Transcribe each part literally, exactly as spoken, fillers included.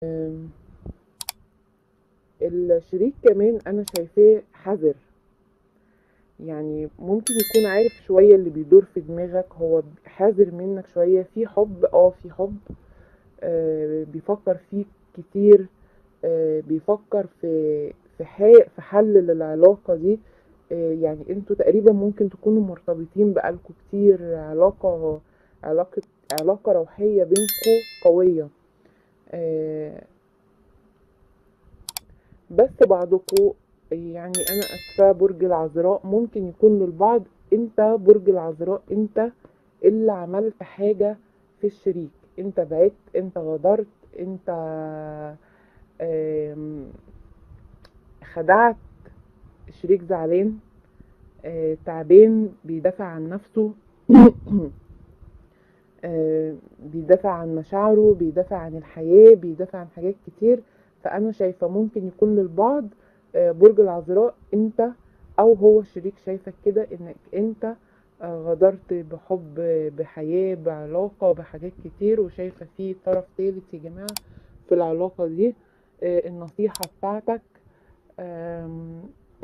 الشريك كمان انا شايفاه حذر، يعني ممكن يكون عارف شوية اللي بيدور في دماغك، هو حذر منك شوية، في حب اه في حب، آه بيفكر فيك كتير، آه بيفكر في في حي- في حل للعلاقة دي. آه يعني انتوا تقريبا ممكن تكونوا مرتبطين بقالكوا كتير، علاقة علاقة علاقة روحية بينكوا قوية. آه بس بعضكوا، يعني انا اسفة، برج العذراء ممكن يكون للبعض انت برج العذراء انت اللي عملت حاجة في الشريك، انت بعدت، انت غدرت، انت آم، خدعت. الشريك زعلان، آه، تعبان، بيدافع عن نفسه. آه، بيدافع عن مشاعره، بيدافع عن الحياة، بيدافع عن حاجات كتير. فأنا شايفة ممكن يكون للبعض آه، برج العذراء انت او هو الشريك شايفك كده، انك انت آه، غدرت بحب، بحياة، بعلاقة، بحاجات كتير، وشايفة في طرف ثالث يا جماعة في العلاقة دي. آه، النصيحة بتاعتك آم،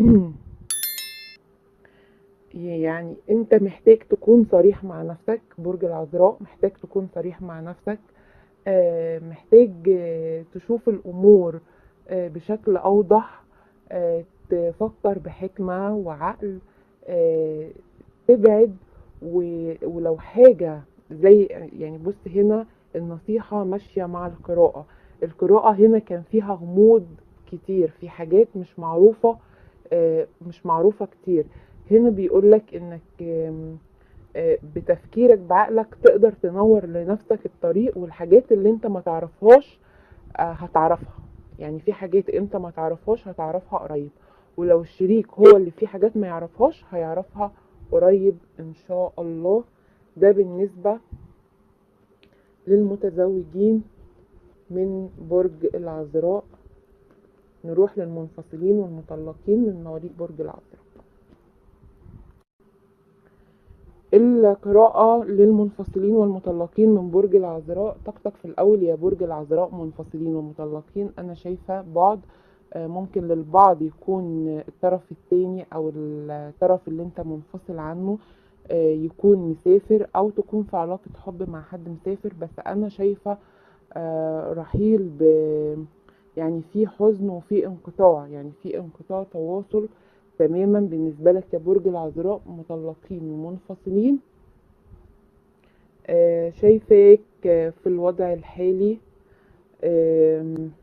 يعني انت محتاج تكون صريح مع نفسك، برج العذراء محتاج تكون صريح مع نفسك، آه، محتاج آه، تشوف الأمور آه، بشكل أوضح، آه، تفكر بحكمة وعقل، آه، تبعد. و- ولو حاجة زي، يعني بص هنا النصيحة ماشية مع القراءة، القراءة هنا كان فيها غموض كتير، في حاجات مش معروفة، آه، مش معروفة كتير. هنا بيقولك انك آم، آه، بتفكيرك بعقلك تقدر تنور لنفسك الطريق، والحاجات اللي انت ما تعرفهاش آه، هتعرفها. يعني في حاجات انت ما تعرفهاش هتعرفها قريب، ولو الشريك هو اللي فيه حاجات ما يعرفهاش هيعرفها قريب ان شاء الله. ده بالنسبة للمتزوجين من برج العذراء. نروح للمنفصلين والمطلقين من مواليد برج العذراء. القراءة للمنفصلين والمطلقين من برج العذراء. طاقتك في الأول يا برج العذراء منفصلين ومطلقين، أنا شايفة بعض، آه، ممكن للبعض يكون الطرف التاني أو الطرف اللي أنت منفصل عنه آه، يكون مسافر، أو تكون في علاقة حب مع حد مسافر. بس أنا شايفة آه، رحيل ب يعني في حزن وفي انقطاع، يعني في انقطاع تواصل تماما بالنسبة لك يا برج العذراء مطلقين ومنفصلين. آه، شايفاك آه، في الوضع الحالي آم،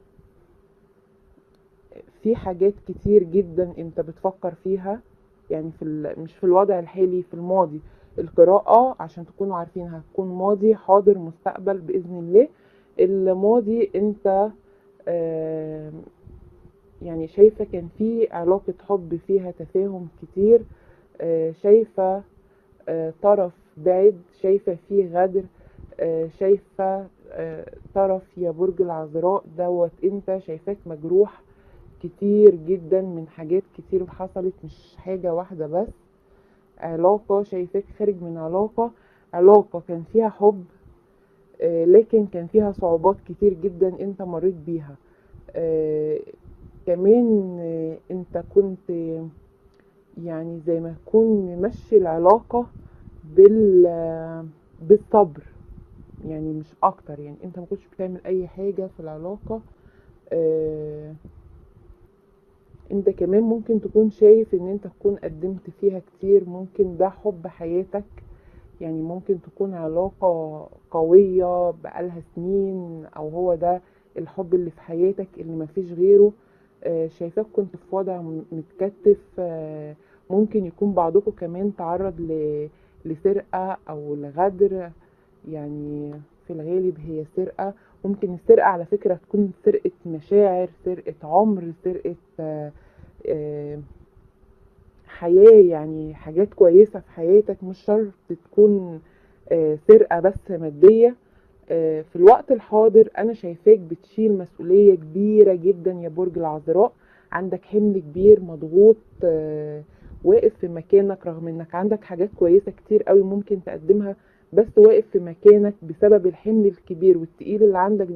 في حاجات كتير جدا انت بتفكر فيها، يعني في ال- مش في الوضع الحالي، في الماضي. القراءة عشان تكونوا عارفين هتكون ماضي، حاضر، مستقبل بإذن الله. الماضي انت آم، يعني شايفة كان في علاقة حب فيها تفاهم كتير، آه، شايفة آه، طرف بعد، شايفة فيه غدر، آه، شايفة آه، طرف يا برج العذراء دوت انت شايفاك مجروح كتير جدا من حاجات كتير حصلت، مش حاجة واحدة بس. علاقة شايفاك خارج من علاقة، علاقة كان فيها حب، آه، لكن كان فيها صعوبات كتير جدا انت مريت بيها. آه، كمان آه، انت كنت يعني زي ما تكون ممشي العلاقة بال بالصبر، يعني مش اكتر، يعني انت ما كنتش بتعمل اي حاجة في العلاقة. آه انت كمان ممكن تكون شايف ان انت تكون قدمت فيها كتير، ممكن ده حب حياتك، يعني ممكن تكون علاقة قوية بقالها سنين، او هو ده الحب اللي في حياتك اللي مفيش غيره. آه، شايفاك كنت في وضع م- متكتف، آه، ممكن يكون بعضكم كمان تعرض ل- لسرقة او لغدر، يعني في الغالب هي سرقة. ممكن السرقة على فكرة تكون سرقة مشاعر، سرقة عمر، سرقة آه، آه، حياة، يعني حاجات كويسة في حياتك، مش شرط تكون آه، سرقة بس مادية. آه، في الوقت الحاضر أنا شايفاك بتشيل مسؤولية كبيرة جدا يا برج العذراء، عندك حمل كبير، مضغوط، آه، واقف في مكانك رغم انك عندك حاجات كويسة كتير قوي ممكن تقدمها، بس واقف في مكانك بسبب الحمل الكبير والتقيل اللي عندك ده.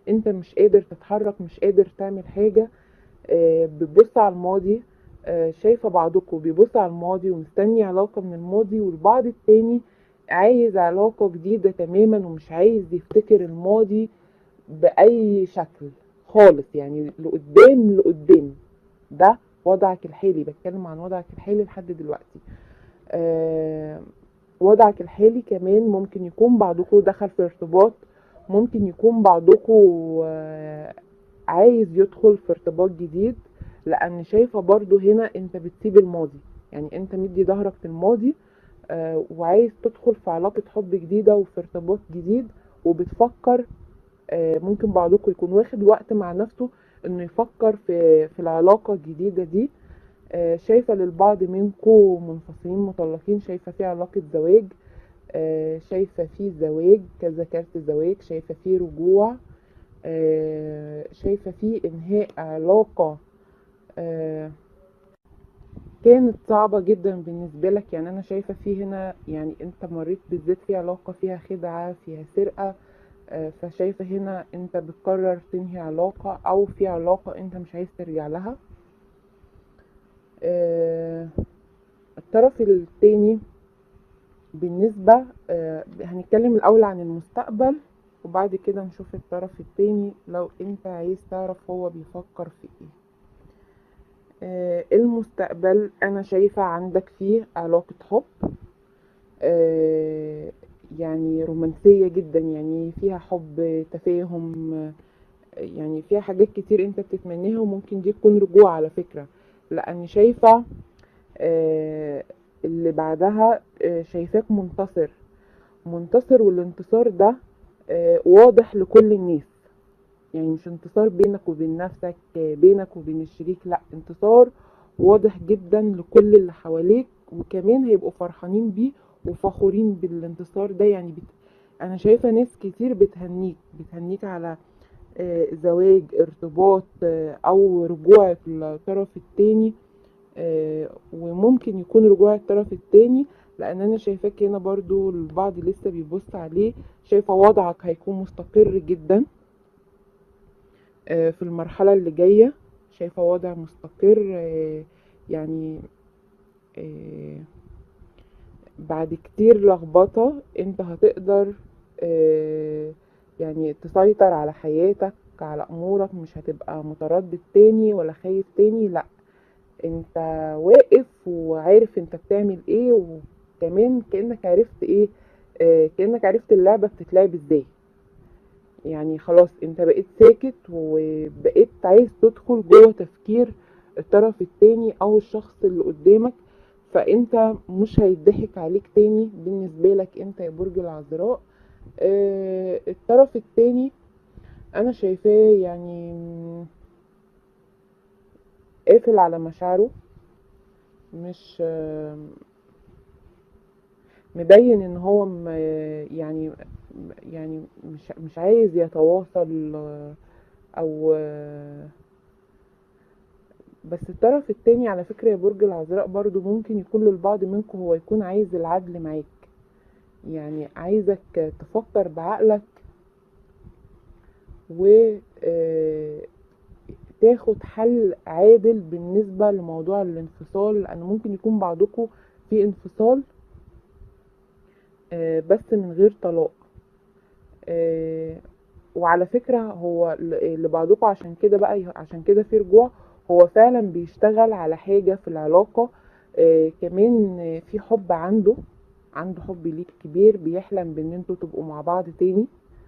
انت مش قادر تتحرك، مش قادر تعمل حاجة. آه، بتبص على الماضي. آه، شايفة بعضكم بيبص على الماضي ومستني علاقة من الماضي، والبعض التاني عايز علاقة جديدة تماما ومش عايز يفتكر الماضي بأي شكل خالص، يعني لقدام لقدام. ده وضعك الحالي، بتكلم عن وضعك الحالي لحد دلوقتي. آه وضعك الحالي كمان ممكن يكون بعضكم دخل في ارتباط، ممكن يكون بعضكم آه عايز يدخل في ارتباط جديد، لان شايفة برضو هنا انت بتسيب الماضي، يعني انت مدي ظهرك للماضي آه وعايز تدخل في علاقة حب جديدة وفي ارتباط جديد، وبتفكر آه ممكن بعضكم يكون واخد وقت مع نفسه انه يفكر في في العلاقة الجديدة دي. آه شايفة للبعض منكم منفصلين مطلقين، شايفة في علاقة زواج، آه شايفة في زواج كذا كارت زواج، شايفة في رجوع، آه شايفة في انهاء علاقة آه كانت صعبة جدا بالنسبة لك. يعني انا شايفة في هنا يعني انت مريت بالذات في علاقة فيها خدعة فيها سرقة، آه فشايفة هنا انت بتقرر تنهي علاقة او في علاقة انت مش عايز ترجع لها. آه الطرف التاني بالنسبة آه هنتكلم الأول عن المستقبل وبعد كده نشوف الطرف التاني لو انت عايز تعرف هو بيفكر في ايه. آه المستقبل انا شايفة عندك فيه علاقة حب آه يعني رومانسية جدا، يعني فيها حب تفاهم، آه يعني فيها حاجات كتير انت بتتمنيها، وممكن دي تكون رجوع على فكرة، لأني شايفة آه اللي بعدها آه شايفاك منتصر منتصر والانتصار ده آه واضح لكل الناس، يعني مش انتصار بينك وبين نفسك آه بينك وبين الشريك، لا انتصار واضح جدا لكل اللي حواليك، وكمان هيبقوا فرحانين بيه وفخورين بالانتصار ده. يعني بت... انا شايفة ناس كتير بتهنيك بتهنيك على آه زواج ارتباط آه او رجوع الطرف التاني، آه وممكن يكون رجوع الطرف التاني، لان انا شايفاك هنا برضو البعض لسه بيبص عليه، شايفة وضعك هيكون مستقر جدا آه في المرحلة اللي جاية، شايفة وضع مستقر آه يعني آه بعد كتير لخبطة انت هتقدر آه يعني تسيطر على حياتك على امورك، مش هتبقى متردد تاني ولا خايف تاني، لا انت واقف وعارف انت بتعمل ايه، وكمان كأنك عرفت ايه آه كأنك عرفت اللعبة بتتلعب ازاي. يعني خلاص انت بقيت ساكت وبقيت عايز تدخل جوه تفكير الطرف التاني او الشخص اللي قدامك، فانت مش هيضحك عليك تاني بالنسبة لك انت يا برج العذراء. آه الطرف التاني انا شايفاه يعني قافل على مشاعره، مش آه مبين ان هو م- يعني يعني مش مش عايز يتواصل او بس الطرف التاني على فكرة يا برج العذراء برضو ممكن يكون للبعض منكم هو يكون عايز العدل معاك، يعني عايزك تفكر بعقلك و تاخد حل عادل بالنسبة لموضوع الانفصال، لان ممكن يكون بعضكم في انفصال بس من غير طلاق. وعلى فكرة هو لبعضكم عشان كده بقى عشان كده في رجوع، هو فعلا بيشتغل على حاجة في العلاقة آه كمان في حب عنده عنده حب ليك كبير، بيحلم بان انتوا تبقوا مع بعض تاني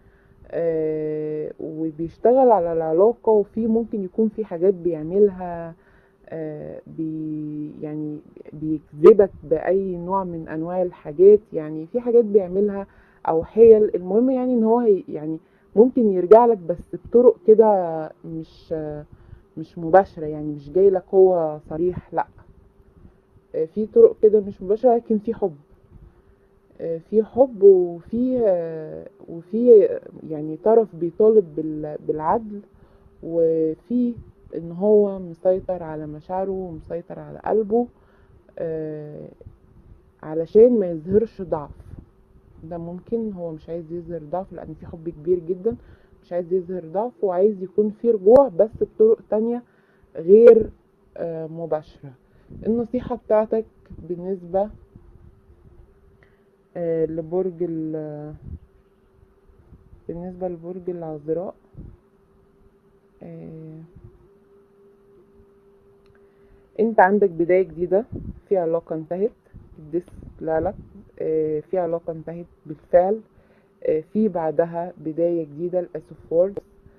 آه وبيشتغل على العلاقة، وفي ممكن يكون في حاجات بيعملها آه بي يعني بيجذبك بأي نوع من انواع الحاجات، يعني في حاجات بيعملها او حيل، المهم يعني ان هو يعني ممكن يرجع لك بس بطرق كده مش مش مباشرة، يعني مش جاي لك هو صريح، لا في طرق كده مش مباشرة، لكن في حب في حب وفي وفي يعني طرف بيطالب بالعدل، وفي ان هو مسيطر على مشاعره ومسيطر على قلبه علشان ما يظهرش ضعف. ده ممكن هو مش عايز يظهر ضعف لان في حب كبير جدا، مش عايز يظهر ضعف، وعايز يكون في رجوع بس بطرق تانية غير آه، مباشرة. النصيحة بتاعتك بالنسبة آه، لبرج ال بالنسبة لبرج العذراء، آه، انت عندك بداية جديدة في علاقة انتهت. الدس لا لا آه، في علاقة انتهت بالفعل، آه، في بعدها بداية جديدة. الاسفورد،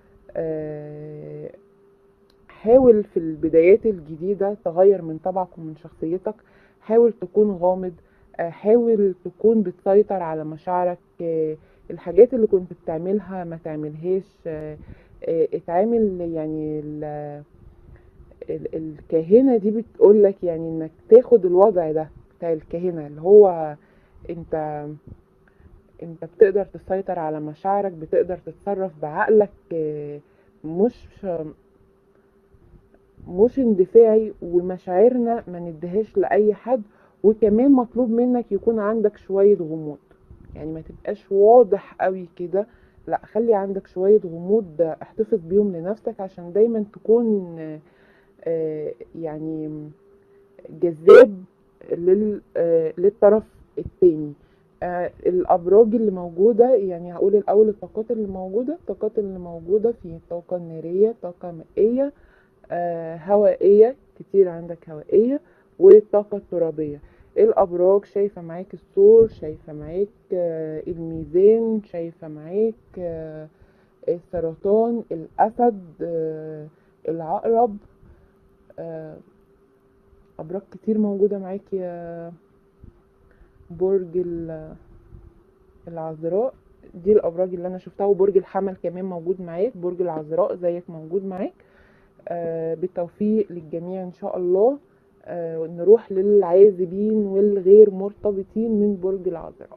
حاول في البدايات الجديدة تغير من طبعك ومن شخصيتك، حاول تكون غامض، آه، حاول تكون بتسيطر على مشاعرك، آه، الحاجات اللي كنت بتعملها ما تعملهاش، آه، آه، اتعامل يعني ال- ال- الكاهنة دي بتقولك يعني انك تاخد الوضع ده بتاع الكاهنة، اللي هو انت انت بتقدر تسيطر على مشاعرك، بتقدر تتصرف بعقلك، آه، مش مش اندفاعي، ومشاعرنا ما نديهاش لأي حد. وكمان مطلوب منك يكون عندك شوية غموض، يعني ما تبقاش واضح قوي كده، لا خلي عندك شوية غموض، احتفظ بيهم لنفسك عشان دايما تكون آه، يعني جذاب لل آه، للطرف التاني. آه، الأبراج اللي موجودة، يعني هقول الأول الطاقات اللي موجودة. الطاقات اللي موجودة في طاقة نارية، طاقة مائية، آه، هوائية، كتير عندك هوائية، والطاقة الترابية. الأبراج شايفة معاك الثور، شايفة معاك آه، الميزان، شايفة معاك آه، السرطان، الأسد، آه، العقرب. آه، أبراج كتير موجودة معاك يا برج ال- العذراء. دي الأبراج اللي أنا شفتها، وبرج الحمل كمان موجود معاك، برج العذراء زيك موجود معاك. آه، بالتوفيق للجميع إن شاء الله. آه، نروح للعازبين والغير مرتبطين من برج العذراء.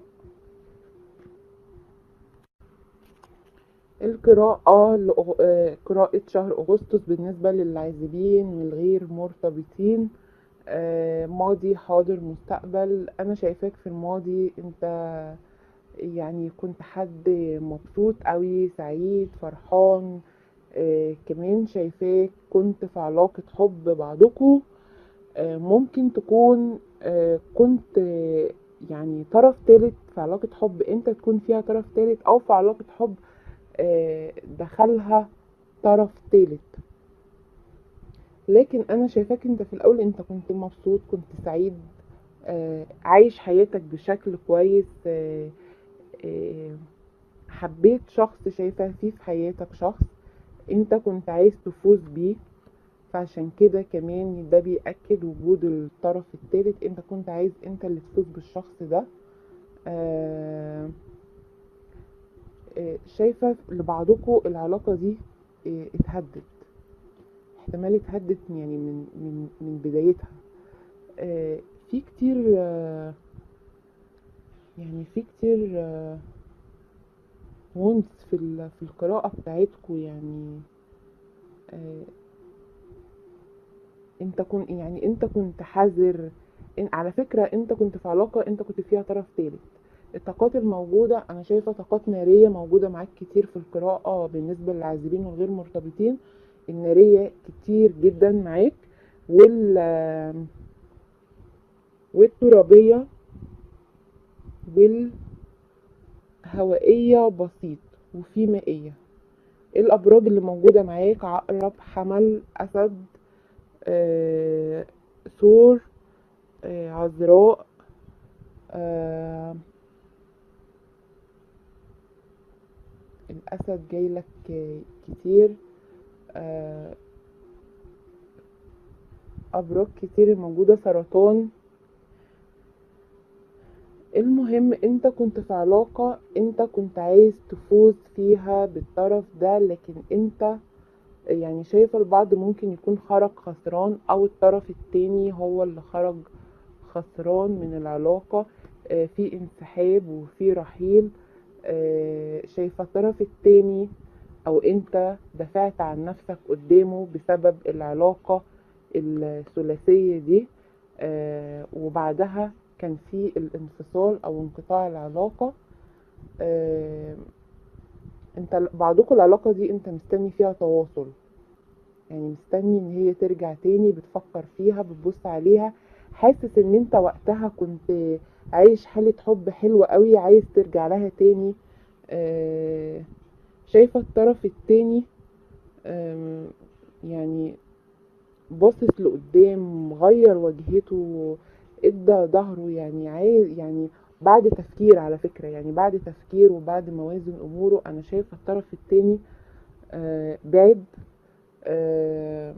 القراءة لأغ- آه، قراءة شهر أغسطس بالنسبة للعازبين والغير مرتبطين، آه، ماضي حاضر مستقبل. أنا شايفاك في الماضي أنت يعني كنت حد مبسوط قوي، سعيد، فرحان. آه، كمان شايفاك كنت في علاقة حب بعضكم، آه، ممكن تكون آه، كنت آه، يعني طرف تالت في علاقة حب، انت تكون فيها طرف تالت، او في علاقة حب آه، دخلها طرف تالت. لكن انا شايفاك انت في الاول انت كنت مبسوط، كنت سعيد، آه، عايش حياتك بشكل كويس، آه، آه، حبيت شخص، شايفة فيه في حياتك شخص انت كنت عايز تفوز بيه. فعشان كده كمان ده بيأكد وجود الطرف التالت، انت كنت عايز انت اللي تفوز بالشخص ده. آه آه شايفة لبعضكم العلاقة دي آه اتهدت، احتمال اتهدت يعني من من من بدايتها. آه في كتير آه يعني في كتير آه وونس في ال- في القراءة بتاعتكم، يعني آه انت كنت يعني انت كنت حذر. إن على فكرة انت كنت في علاقة انت كنت فيها طرف تالت. الطاقات الموجودة انا شايفة طاقات نارية موجودة معاك كتير في القراءة بالنسبة للعازبين والغير مرتبطين. النارية كتير جدا معاك، وال والترابية والهوائية بسيط، وفي مائية. الابراج اللي موجودة معاك عقرب، حمل، اسد، آه، ثور، آه، عذراء، آه، الأسد جايلك كتير، آه، أبراج كتير موجودة، سرطان. المهم انت كنت في علاقة انت كنت عايز تفوز فيها بالطرف ده، لكن انت يعني شايف البعض ممكن يكون خرج خسران، او الطرف التاني هو اللي خرج خسران من العلاقة. آه، في انسحاب وفي رحيل. آه، شايفة الطرف التاني او انت دفعت عن نفسك قدامه بسبب العلاقة الثلاثية دي. آه، وبعدها كان في الانفصال او انقطاع العلاقة. آه، انت بعضكم العلاقة دي انت مستني فيها تواصل، يعني مستني ان هي ترجع تاني، بتفكر فيها، بتبص عليها، حاسس ان انت وقتها كنت عايش حالة حب حلوة قوي، عايز ترجع لها تاني. آه، شايفة الطرف التاني آم، يعني باصص لقدام، غير وجهته، ادى ظهره، يعني عايز يعني بعد تفكير، على فكرة يعني بعد تفكير وبعد موازن اموره، انا شايفة الطرف التاني آه، بعد. آه،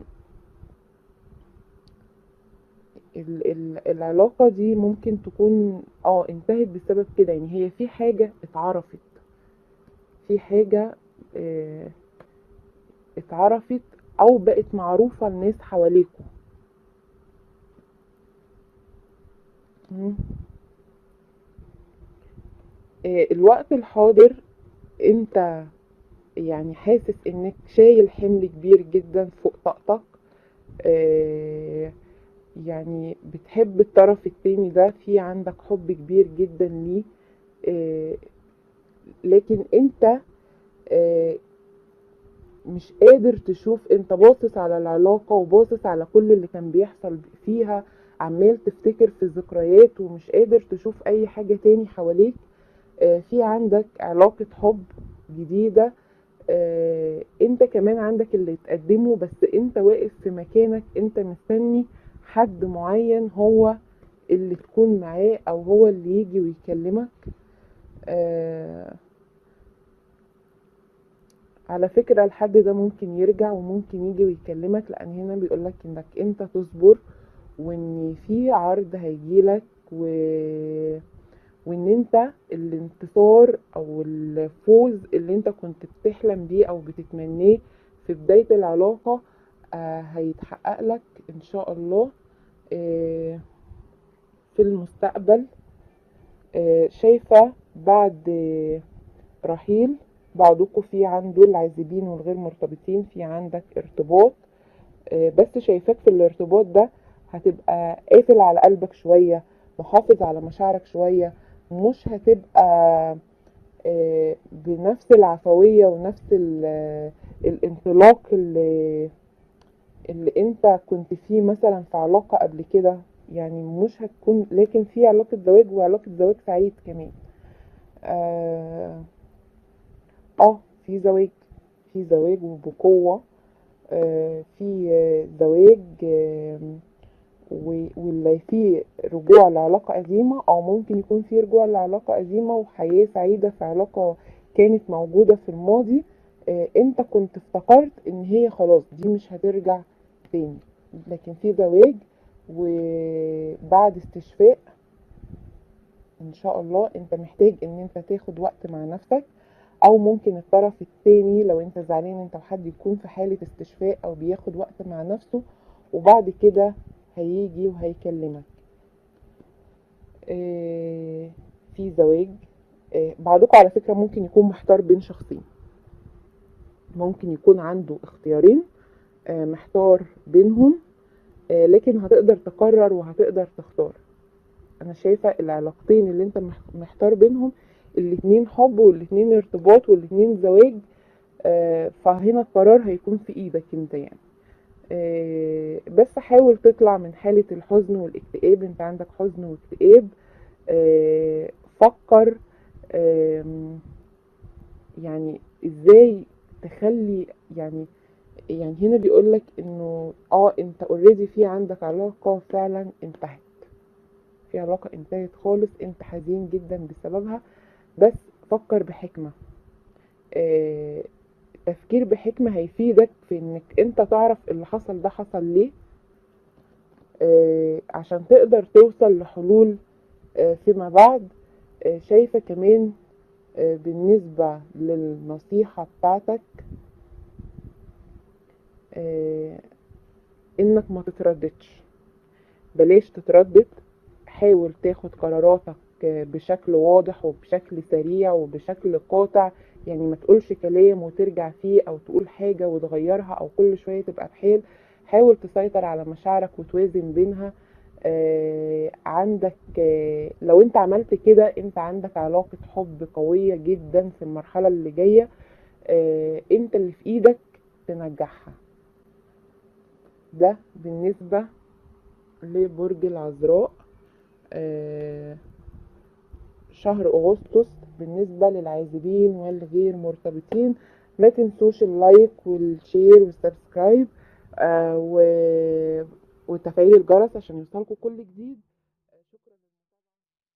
ال- ال- العلاقة دي ممكن تكون اه انتهت بسبب كده، يعني هي في حاجة اتعرفت، في حاجة اه اتعرفت او بقت معروفة لناس حواليكوا. مم. اه الوقت الحاضر انت يعني حاسس انك شايل حمل كبير جدا فوق طاقتك. اه يعني بتحب الطرف التاني ده، في عندك حب كبير جدا ليه. اه لكن انت اه مش قادر تشوف، انت باصص على العلاقة وباصص على كل اللي كان بيحصل فيها، عمال تفتكر في ذكريات ومش قادر تشوف اي حاجة تاني حواليك. آه، في عندك علاقة حب جديدة، آه، انت كمان عندك اللي تقدمه، بس انت واقف في مكانك، انت مستني حد معين هو اللي تكون معاه او هو اللي يجي ويكلمك. آه، على فكرة الحد ده ممكن يرجع وممكن يجي ويكلمك، لان هنا بيقولك انك انت تصبر، وان في عرض هيجيلك و... وان انت الانتصار او الفوز اللي انت كنت بتحلم بيه او بتتمناه في بداية العلاقة آه هيتحقق لك ان شاء الله آه في المستقبل. آه شايفة بعد رحيل بعضكم في عنده العازبين والغير مرتبطين، في عندك ارتباط، آه، بس شايفاك في الارتباط ده هتبقى قافل على قلبك شوية، محافظ على مشاعرك شوية، مش هتبقى آه، بنفس العفوية ونفس ال- الانطلاق اللي, اللي انت كنت فيه مثلا في علاقة قبل كده، يعني مش هتكون، لكن في علاقة زواج وعلاقة زواج سعيد كمان. اه آه، في زواج، في زواج وبقوة. آه، في آه، زواج آه، و- واللي فيه رجوع لعلاقة قديمة، أو ممكن يكون فيه رجوع لعلاقة قديمة وحياة سعيدة في علاقة كانت موجودة في الماضي. آه، انت كنت افتكرت ان هي خلاص دي مش هترجع تاني، لكن في زواج وبعد استشفاء ان شاء الله. انت محتاج ان انت تاخد وقت مع نفسك، او ممكن الطرف التاني لو انت زعلان انت وحد يكون في حالة استشفاء او بياخد وقت مع نفسه، وبعد كده هيجي وهيكلمك. آه، في زواج. آه، بعضكم على فكرة ممكن يكون محتار بين شخصين، ممكن يكون عنده اختيارين آه، محتار بينهم، آه، لكن هتقدر تقرر وهتقدر تختار. انا شايفة العلاقتين اللي انت مح- محتار بينهم، الاتنين حب والاتنين ارتباط والاتنين زواج، آه، فهنا القرار هيكون في ايدك انت يعني. آه، بس حاول تطلع من حالة الحزن والاكتئاب، انت عندك حزن واكتئاب. آه، فكر آم، يعني ازاي تخلي يعني يعني هنا بيقولك انه اه انت اوريدي في عندك علاقة فعلا انتهت، في علاقة انتهت خالص، انت حزين جدا بسببها، بس فكر بحكمة. آه، تفكير بحكمة هيفيدك في انك انت تعرف اللي حصل ده حصل ليه، آه، عشان تقدر توصل لحلول آه، فيما بعد. آه، شايفة كمان آه، بالنسبة للنصيحة بتاعتك آه، انك ما تترددش، بلاش تتردد، حاول تاخد قراراتك آه، بشكل واضح وبشكل سريع وبشكل قاطع، يعني ما تقولش كلام وترجع فيه او تقول حاجة وتغيرها او كل شوية تبقى بحال. حاول تسيطر على مشاعرك وتوازن بينها. آه عندك آه لو انت عملت كده انت عندك علاقة حب قوية جدا في المرحلة اللي جاية. آه انت اللي في ايدك تنجحها. ده بالنسبة لبرج العذراء. آه شهر اغسطس بالنسبة للعازبين والغير مرتبطين. ما تنسوش اللايك والشير والسبسكرايب آه و... وتفعيل الجرس عشان يوصلكوا كل جديد.